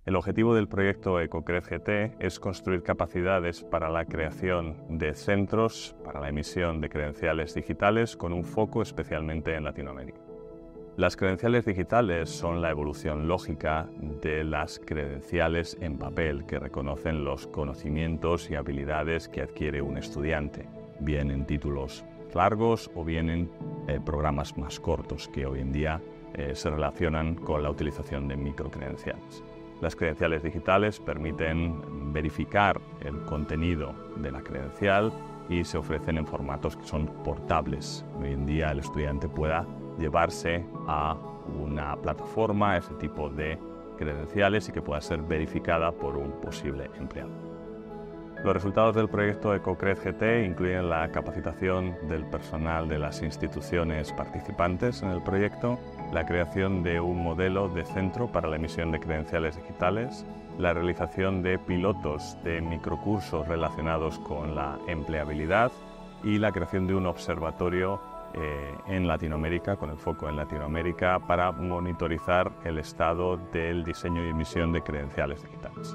El objetivo del proyecto EcoCred-GT es construir capacidades para la creación de centros para la emisión de credenciales digitales con un foco especialmente en Latinoamérica. Las credenciales digitales son la evolución lógica de las credenciales en papel que reconocen los conocimientos y habilidades que adquiere un estudiante, bien en títulos largos o bien en programas más cortos que hoy en día se relacionan con la utilización de microcredenciales. Las credenciales digitales permiten verificar el contenido de la credencial y se ofrecen en formatos que son portables. Hoy en día el estudiante pueda llevarse a una plataforma ese tipo de credenciales y que pueda ser verificada por un posible empleado. Los resultados del proyecto EcoCred-GT incluyen la capacitación del personal de las instituciones participantes en el proyecto, la creación de un modelo de centro para la emisión de credenciales digitales, la realización de pilotos de microcursos relacionados con la empleabilidad y la creación de un observatorio en Latinoamérica, con el foco en Latinoamérica, para monitorizar el estado del diseño y emisión de credenciales digitales.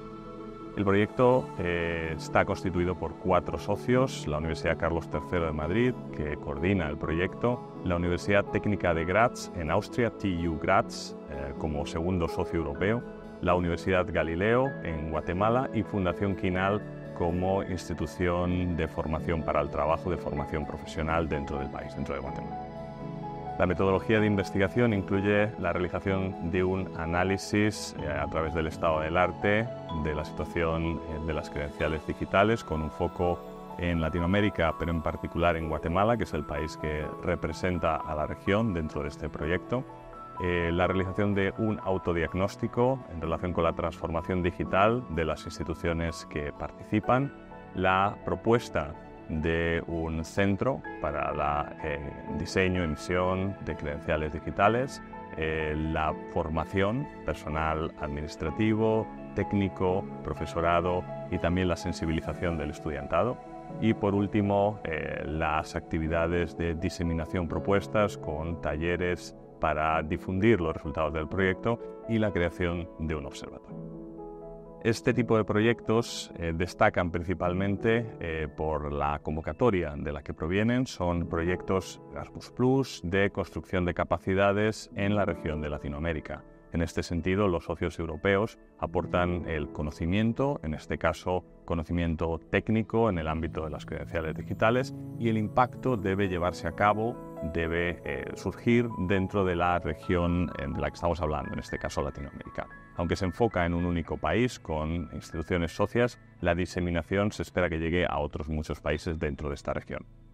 El proyecto está constituido por 4 socios: la Universidad Carlos III de Madrid, que coordina el proyecto, la Universidad Técnica de Graz en Austria, TU Graz, como segundo socio europeo, la Universidad Galileo en Guatemala y Fundación Quinal como institución de formación para el trabajo, de formación profesional dentro del país, dentro de Guatemala. La metodología de investigación incluye la realización de un análisis a través del estado del arte de la situación de las credenciales digitales, con un foco en Latinoamérica, pero en particular en Guatemala, que es el país que representa a la región dentro de este proyecto. La realización de un autodiagnóstico en relación con la transformación digital de las instituciones que participan, la propuesta de un centro para el diseño y emisión de credenciales digitales, la formación personal administrativo, técnico, profesorado y también la sensibilización del estudiantado. Y por último, las actividades de diseminación propuestas con talleres para difundir los resultados del proyecto y la creación de un observatorio. Este tipo de proyectos destacan principalmente por la convocatoria de la que provienen. Son proyectos Erasmus+ de construcción de capacidades en la región de Latinoamérica. En este sentido, los socios europeos aportan el conocimiento, en este caso conocimiento técnico en el ámbito de las credenciales digitales, y el impacto debe llevarse a cabo, debe surgir dentro de la región de la que estamos hablando, en este caso Latinoamérica. Aunque se enfoca en un único país con instituciones socias, la diseminación se espera que llegue a otros muchos países dentro de esta región.